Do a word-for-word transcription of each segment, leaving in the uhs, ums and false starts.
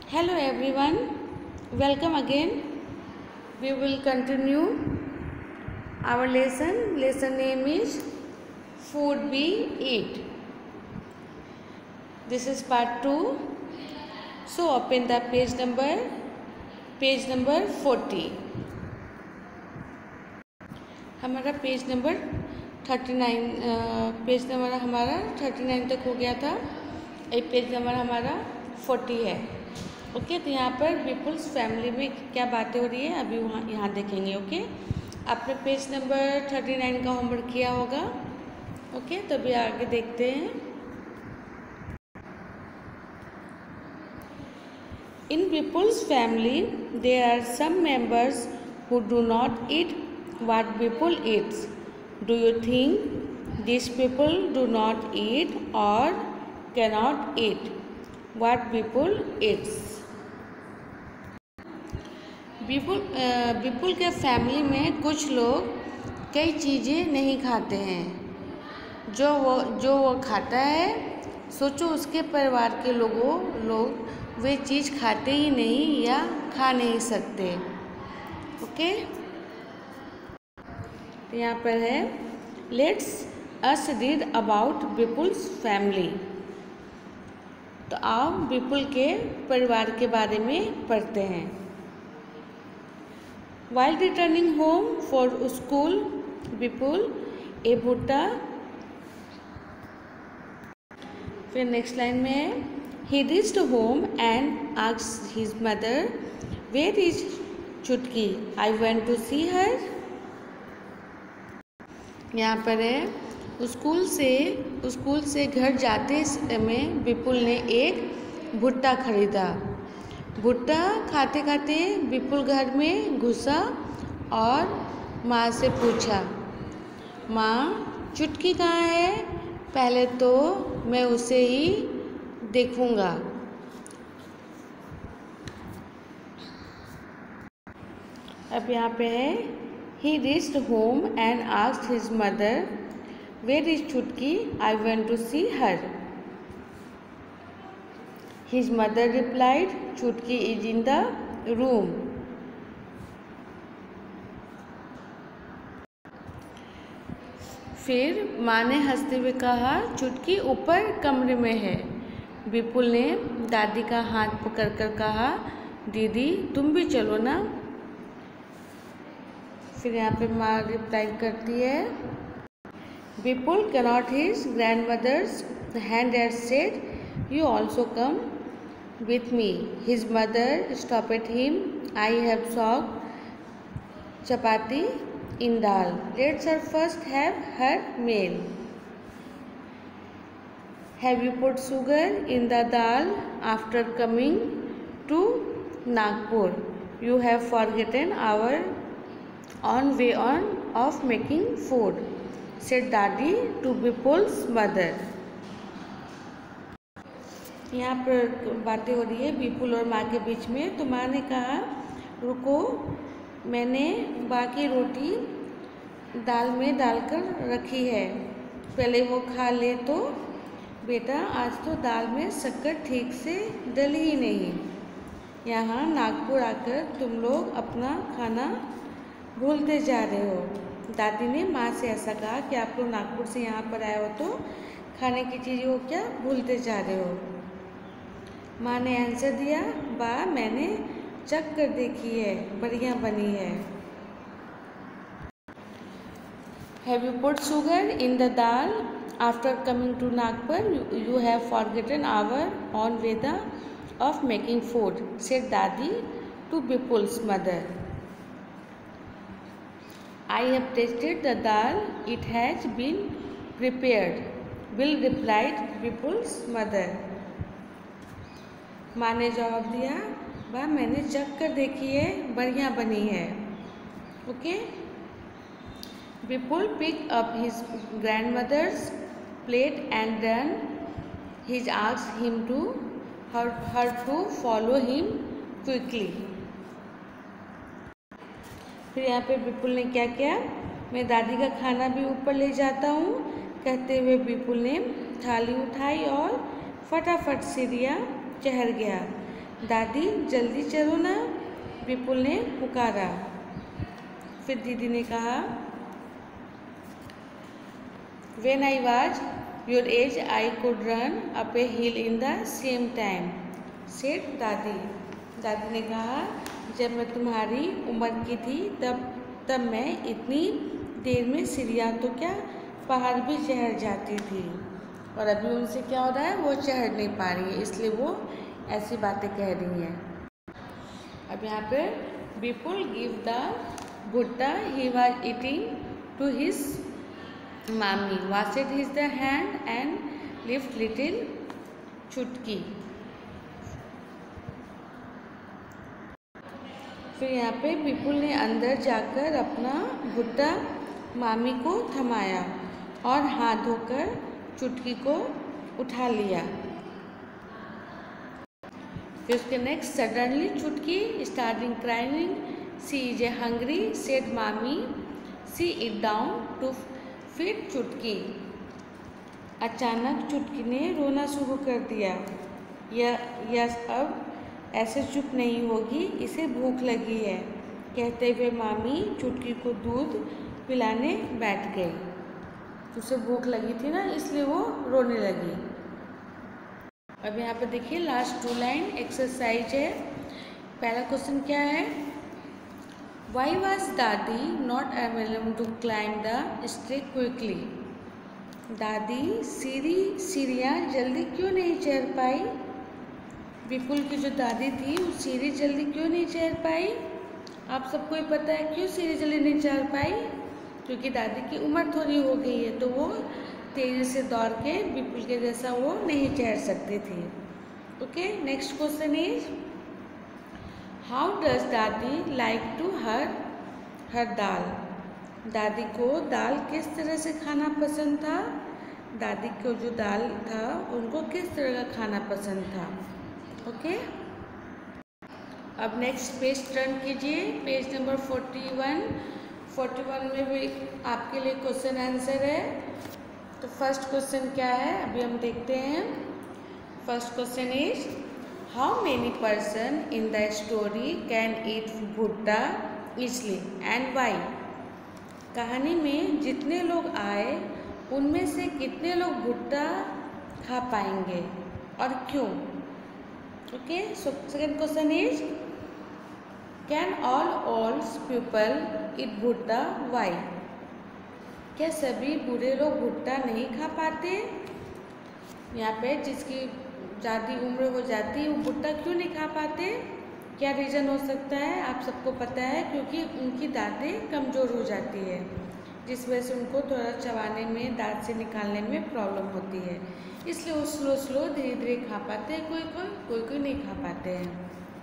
Hello everyone, welcome again. We will continue our lesson. Lesson name is Food We Eat. This is part two. So open the page number, page number forty. हमारा page number thirty nine page number हमारा thirty nine तक हो गया था। एक page number हमारा forty है। Okay, तो यहाँ पर पीपल्स फैमिली में क्या बातें हो रही है अभी वहाँ यहाँ देखेंगे। ओके, आपने पेज नंबर थर्टी नाइन का होमवर्क किया होगा। ओके, तो अभी आगे देखते हैं। In people's family there are some members who do not eat what people eats. Do you think these people do not eat or cannot eat what people eats? people people के family में कुछ लोग कई चीज़ें नहीं खाते हैं। जो वो जो वो खाता है, सोचो उसके परिवार के लोगों लोग वे चीज़ खाते ही नहीं या खा नहीं सकते। ओके, यहाँ पर है let's us read about people's family. तो आओ पीपल के परिवार के बारे में पढ़ते हैं। While returning home for school people a भुट्टा। फिर नेक्स्ट लाइन में है he reached home and asked his mother where is Chutki, I went to सी हर। यहाँ पर है स्कूल से स्कूल से घर जाते समय विपुल ने एक भुट्टा खरीदा। भुट्टा खाते खाते विपुल घर में घुसा और माँ से पूछा, माँ चुटकी कहाँ है? पहले तो मैं उसे ही देखूँगा। अब यहाँ पे है He reached home and asked his mother, "Where is Chutki? I went to see her." His mother replied, "Chutki is in the room." फिर माँ ने हंसते हुए कहा, चुटकी ऊपर कमरे में है। विपुल ने दादी का हाथ पकड़कर कहा, दीदी तुम भी चलो ना। फिर यहाँ पे माँ रिप्लाई करती है, Vipul cannot his grand mother's hand at said, you also come with me. His mother stopped him, I have soak chapati in dal, let's her first have her meal. Have you put sugar in the dal after coming to Nagpur, you have forgotten our on way on of making food, said daddy to Vipul's mother. यहाँ पर बातें हो रही है विपुल और माँ के बीच में। तो माँ ने कहा, रुको मैंने बाकी रोटी दाल में डालकर रखी है, पहले वो खा ले। तो बेटा आज तो दाल में शक्कर ठीक से डली ही नहीं। यहाँ नागपुर आकर तुम लोग अपना खाना भूलते जा रहे हो। दादी ने माँ से ऐसा कहा कि आप लोग नागपुर से यहाँ पर आए हो तो खाने की चीज़ों को क्या भूलते जा रहे हो। माँ ने आंसर दिया, बा मैंने चख कर देखी है, बढ़िया बनी है। Have you put sugar in the dal after coming to Nagpur, you have forgotten our on way the of making food, said Dadi to Vipul's mother. I have tasted the dal, it has been prepared, Will replied Vipul's mother. माँ ने जवाब दिया, वाह मैंने चख कर देखी है, बढ़िया बनी है। Okay, Vipul picked up his grandmother's plate and then he asked him to her, her to follow him quickly. फिर यहाँ पे विपुल ने क्या किया, मैं दादी का खाना भी ऊपर ले जाता हूँ, कहते हुए विपुल ने थाली उठाई और फटाफट सीढ़ियाँ चढ़ गया। दादी जल्दी चलो ना, विपुल ने पुकारा। फिर दीदी ने कहा, When I was your age, I could run up a hill in the same time, said दादी। दादी ने कहा, जब मैं तुम्हारी उम्र की थी तब तब मैं इतनी देर में सीढ़ियाँ तो क्या पहाड़ भी चढ़ जाती थी, और अभी उनसे क्या हो रहा है, वो चढ़ नहीं पा रही है, इसलिए वो ऐसी बातें कह रही हैं। अब यहाँ पे विपुल give the bhutta he was eating to his mami, washed his the hand and lift little चुटकी। फिर यहाँ पे विपुल ने अंदर जाकर अपना भुट्टा मामी को थमाया और हाथ धोकर चुटकी को उठा लिया। फिर उसके next suddenly Chutki starting crying, she is a hungry, said mami, see it down to फिर चुटकी। अचानक चुटकी ने रोना शुरू कर दिया। यह यह अब ऐसे चुप नहीं होगी, इसे भूख लगी है, कहते हुए मामी चुटकी को दूध पिलाने बैठ गई। उसे भूख लगी थी ना, इसलिए वो रोने लगी। अब यहाँ पर देखिए लास्ट टू लाइन एक्सरसाइज है। पहला क्वेश्चन क्या है, Why was Dadi not available to climb the step quickly? दादी सीढ़ी सीढ़ियाँ जल्दी क्यों नहीं चढ़ पाई? विपुल की जो दादी थी वो सीढ़ी जल्दी क्यों नहीं चढ़ पाई? आप सबको ही पता है क्यों सीढ़ी जल्दी नहीं चढ़ पाई, क्योंकि दादी की उम्र थोड़ी हो गई है, तो वो तेज़ी से दौड़ के विपुल के जैसा वो नहीं चढ़ सकती थी। Okay, next question is, how does Dadi like to her her dal? दादी को दाल किस तरह से खाना पसंद था? दादी को जो दाल था उनको किस तरह का खाना पसंद था? ओके, अब नेक्स्ट पेज टर्न कीजिए, page number forty one. Forty one में भी आपके लिए क्वेश्चन आंसर है। तो फर्स्ट क्वेश्चन क्या है अभी हम देखते हैं। First question is, how many person in the story can eat bhutta easily and Y? कहानी में जितने लोग आए उनमें से कितने लोग भुट्टा खा पाएंगे और क्यों? Okay, so second question is, can all old people eat bhutta why? क्या सभी बूढ़े लोग भुट्टा नहीं खा पाते? यहाँ पे जिसकी ज़्यादा उम्र हो जाती है वो भुट्टा क्यों नहीं खा पाते? क्या रीज़न हो सकता है? आप सबको पता है, क्योंकि उनकी दांतें कमज़ोर हो जाती है, जिस वजह से उनको थोड़ा चबाने में, दांत से निकालने में प्रॉब्लम होती है, इसलिए वो स्लो स्लो धीरे धीरे खा पाते हैं, कोई कोई कोई कोई नहीं खा पाते हैं।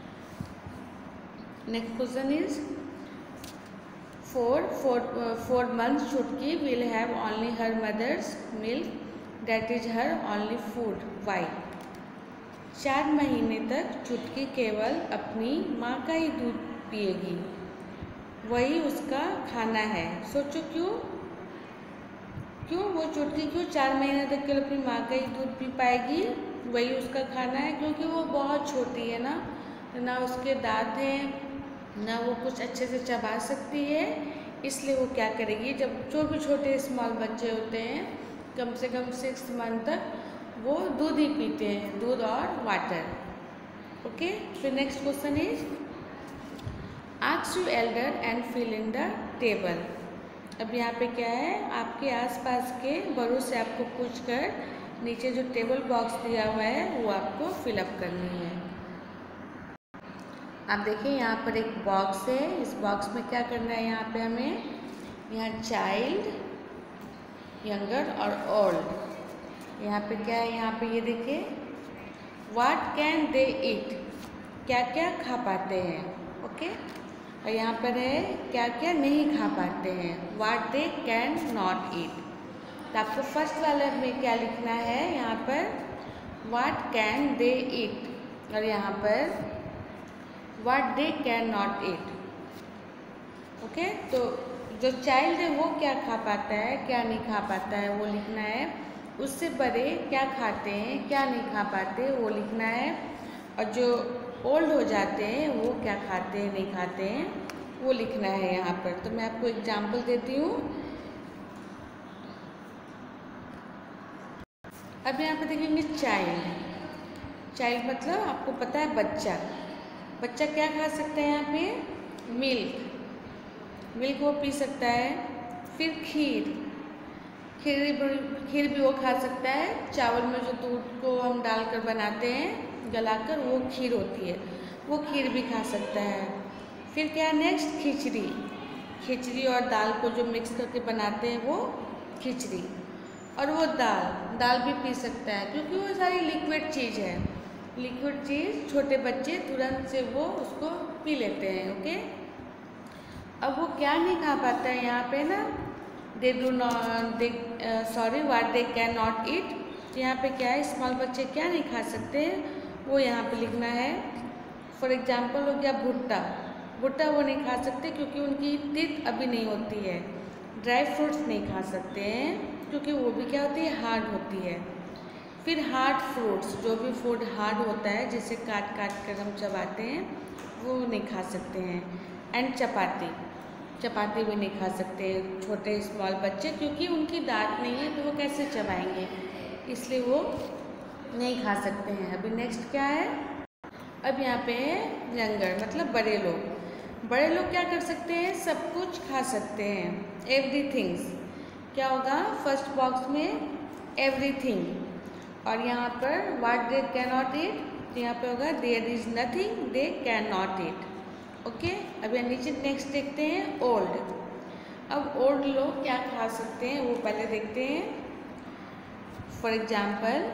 Next question is, four four four months Chutki will have only her mother's milk, that is her only food, why? चार महीने तक चुटकी केवल अपनी माँ का ही दूध पिएगी, वही उसका खाना है। सोचो क्यों क्यों वो चुटकी क्यों चार महीने तक केवल अपनी माँ का ही दूध पी पाएगी, वही उसका खाना है? क्योंकि वो बहुत छोटी है ना, ना उसके दांत हैं, ना वो कुछ अच्छे से चबा सकती है, इसलिए वो क्या करेगी, जब जो भी छोटे स्मॉल बच्चे होते हैं कम से कम सिक्स मंथ तक वो दूध ही पीते हैं, दूध और वाटर। ओके, फिर next question is, ask your elder and fill in the table. अब यहाँ पे क्या है, आपके आसपास के बड़ों से आपको पूछकर नीचे जो टेबल बॉक्स दिया हुआ है वो आपको फिलअप करनी है। आप देखिए यहाँ पर एक बॉक्स है, इस बॉक्स में क्या करना है, यहाँ पे हमें यहाँ चाइल्ड, यंगर और ओल्ड, यहाँ पे क्या है, यहाँ पे ये देखिए व्हाट कैन दे ईट, क्या क्या खा पाते हैं। ओके, और यहाँ पर है क्या क्या नहीं खा पाते हैं, what they can not eat. तो आपको फर्स्ट वाले में क्या लिखना है, यहाँ पर व्हाट कैन दे ईट, और यहाँ पर what they can not eat. Okay, तो जो चाइल्ड है वो क्या खा पाता है, क्या नहीं खा पाता है वो लिखना है। उससे बड़े क्या खाते हैं, क्या नहीं खा पाते वो लिखना है। और जो ओल्ड हो जाते हैं वो क्या खाते हैं नहीं खाते हैं वो लिखना है यहाँ पर। तो मैं आपको एग्जाम्पल देती हूँ। अब यहाँ पे देखेंगे चाइल्ड। चाइल्ड मतलब आपको पता है बच्चा। बच्चा क्या खा सकता है यहाँ पे? मिल्क, मिल्क वो पी सकता है। फिर खीर, खीर खीर भी वो खा सकता है। चावल में जो दूध को हम डालकर बनाते हैं गलाकर, वो खीर होती है, वो खीर भी खा सकता है। फिर क्या नेक्स्ट? खिचड़ी, खिचड़ी और दाल को जो मिक्स करके बनाते हैं वो खिचड़ी। और वो दाल, दाल भी पी सकता है क्योंकि वो सारी लिक्विड चीज़ है। लिक्विड चीज़ छोटे बच्चे तुरंत से वो उसको पी लेते हैं। ओके, अब वो क्या नहीं खा पाता है यहाँ पे ना? They do not they sorry what they can not eat. तो यहाँ पे क्या है? स्मॉल बच्चे क्या नहीं खा सकते हैं वो यहाँ पे लिखना है। फॉर एग्जाम्पल हो गया भुट्टा, भुट्टा वो नहीं खा सकते क्योंकि उनकी टीथ अभी नहीं होती है। ड्राई फ्रूट्स नहीं खा सकते हैं क्योंकि वो भी क्या होती है? हार्ड होती है। फिर हार्ड फ्रूट्स, जो भी फूड हार्ड होता है जिसे काट काट कर हम चबाते हैं वो नहीं खा सकते हैं। एंड चपाती, चपाती भी नहीं खा सकते छोटे स्मॉल बच्चे क्योंकि उनकी दांत नहीं है तो वो कैसे चबाएंगे, इसलिए वो नहीं खा सकते हैं। अभी नेक्स्ट क्या है? अब यहाँ पे है यंगर मतलब बड़े लोग। बड़े लोग क्या कर सकते हैं? सब कुछ खा सकते हैं, एवरीथिंग्स। क्या होगा फर्स्ट बॉक्स में? एवरीथिंग। और यहाँ पर what they can not eat, तो यहाँ पे होगा there is nothing they can not eat. Okay, अब यहाँ नीचे नेक्स्ट देखते हैं ओल्ड। अब ओल्ड लोग क्या खा सकते हैं वो पहले देखते हैं। फॉर एग्जाम्पल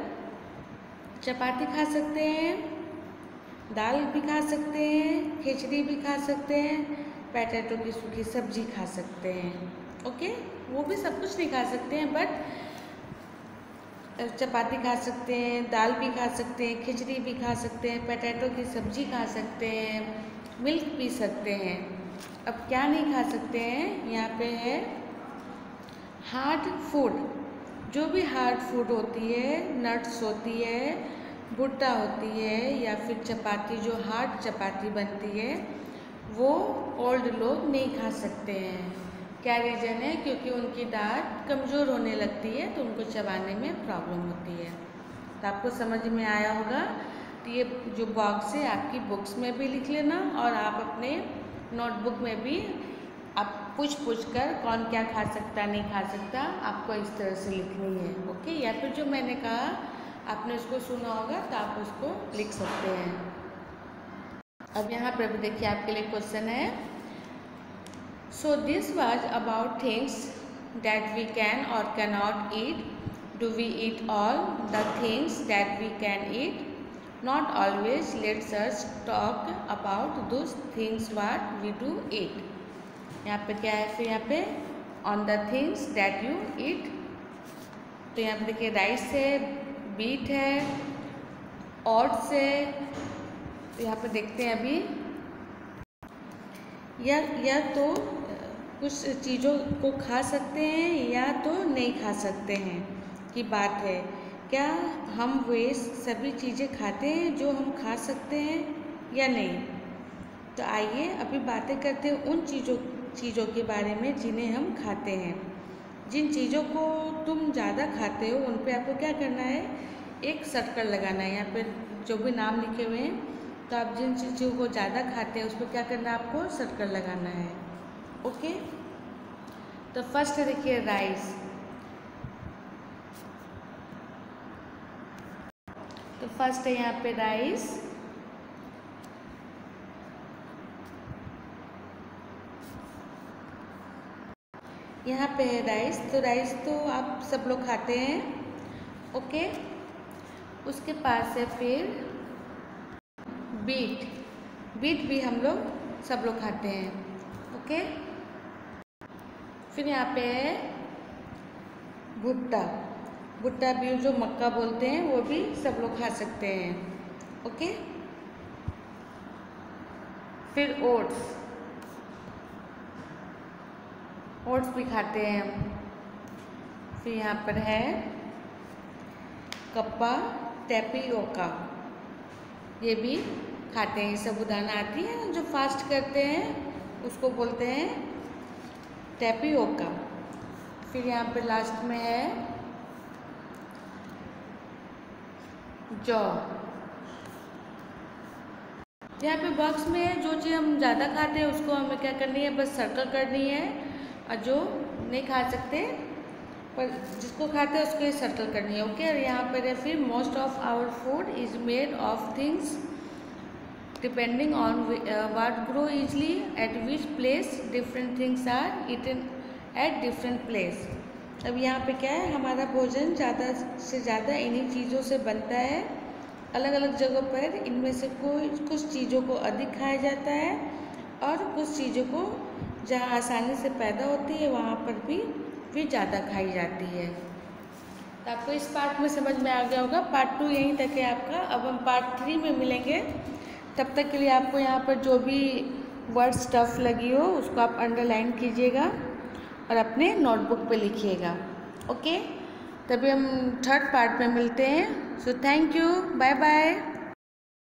चपाती खा सकते हैं, दाल भी खा सकते हैं, खिचड़ी भी खा सकते हैं, पोटैटो की सूखी सब्जी खा सकते हैं। ओके, वो भी सब कुछ नहीं खा सकते हैं बट चपाती खा सकते हैं, दाल भी खा सकते हैं, खिचड़ी भी खा सकते हैं, पोटैटो की सब्जी खा सकते हैं, मिल्क पी सकते हैं। अब क्या नहीं खा सकते हैं? यहाँ पे है हार्ड फूड। जो भी हार्ड फूड होती है, नट्स होती है, भुट्टा होती है या फिर चपाती, जो हार्ड चपाती बनती है वो ओल्ड लोग नहीं खा सकते हैं। क्या रीज़न है? क्योंकि उनकी दांत कमज़ोर होने लगती है तो उनको चबाने में प्रॉब्लम होती है। तो आपको समझ में आया होगा। तो ये जो बॉक्स है आपकी बुक्स में भी लिख लेना और आप अपने नोटबुक में भी आप पूछ पूछ कर कौन क्या खा सकता नहीं खा सकता आपको इस तरह से लिखनी है। ओके, या फिर जो मैंने कहा आपने उसको सुना होगा तो आप उसको लिख सकते हैं। अब यहाँ पर भी देखिए आपके लिए क्वेश्चन है। So this was about things that we can और can not eat. Do we eat all the things that we can eat? Not always, let's us talk about those things what we do eat. यहाँ पे क्या है? फिर यहाँ पे on the things that you eat. तो यहाँ पे देखिए राइस है, बीट है, ओट्स है। तो यहाँ पे देखते हैं अभी या या तो कुछ चीज़ों को खा सकते हैं या तो नहीं खा सकते हैं की बात है। क्या हम वे सभी चीज़ें खाते हैं जो हम खा सकते हैं या नहीं? तो आइए अभी बातें करते हैं उन चीज़ों चीज़ों के बारे में जिन्हें हम खाते हैं। जिन चीज़ों को तुम ज़्यादा खाते हो उन पे आपको क्या करना है? एक सर्कल लगाना है। यहाँ पे जो भी नाम लिखे हुए हैं तो आप जिन चीज़ों को ज़्यादा खाते हैं उस पर क्या करना है? आपको सर्कल लगाना है। ओके, तो फर्स्ट देखिए राइस। तो फर्स्ट है यहाँ पे राइस। यहाँ पे है राइस। तो राइस तो आप सब लोग खाते हैं। ओके, उसके पास है फिर बीट। बीट भी हम लोग सब लोग खाते हैं। ओके, फिर यहाँ पे है भुट्टा। भुट्टा भी जो मक्का बोलते हैं वो भी सब लोग खा सकते हैं। ओके, फिर ओट्स। ओट्स भी खाते हैं हम। फिर यहाँ पर है कप्पा, टैपियोका, ये भी खाते हैं। साबूदाना आती है जो फास्ट करते हैं उसको बोलते हैं टैपियोका। फिर यहाँ पे लास्ट में है जौ। यहाँ पे बॉक्स में जो चीज़ हम ज़्यादा खाते हैं उसको हमें क्या करनी है, बस सर्कल करनी है, और जो नहीं खा सकते पर जिसको खाते हैं उसको सर्कल करनी है। ओके, और यहाँ पर है फिर most of our food is made of things depending on what grow easily at which place different things are eaten at different place. अब यहाँ पे क्या है, हमारा भोजन ज़्यादा से ज़्यादा इन्हीं चीज़ों से बनता है। अलग अलग जगहों पर इनमें से कोई कुछ चीज़ों को अधिक खाया जाता है और कुछ चीज़ों को जहाँ आसानी से पैदा होती है वहाँ पर भी भी ज़्यादा खाई जाती है। तो आपको इस पार्ट में समझ में आ गया होगा। पार्ट टू यहीं तक है आपका। अब हम पार्ट थ्री में मिलेंगे। तब तक के लिए आपको यहाँ पर जो भी वर्ड स्टफ लगी हो उसको आप अंडरलाइन कीजिएगा और अपने नोटबुक पे लिखिएगा। ओके, तभी हम थर्ड पार्ट में मिलते हैं। So thank you, bye bye.